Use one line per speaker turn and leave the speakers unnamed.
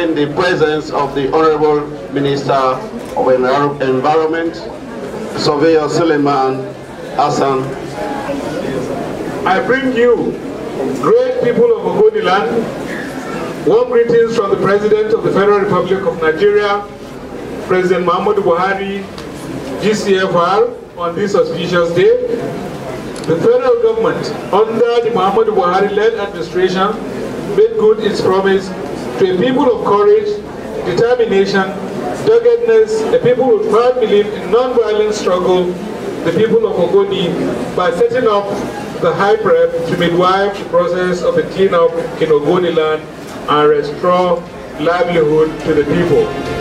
in the presence of the Honorable Minister of Environment, Surveyor Suleiman Hassan.
I bring you, great people of Ogoniland, warm greetings from the President of the Federal Republic of Nigeria, President Muhammadu Buhari, GCFR, on this auspicious day. The federal government, under the Muhammadu Buhari-led administration, made good its promise to a people of courage, determination, doggedness, a people with proud belief in non-violent struggle, the people of Ogoni, by setting up the High Prep to midwife the process of the cleanup in Ogoniland and restore livelihood to the people.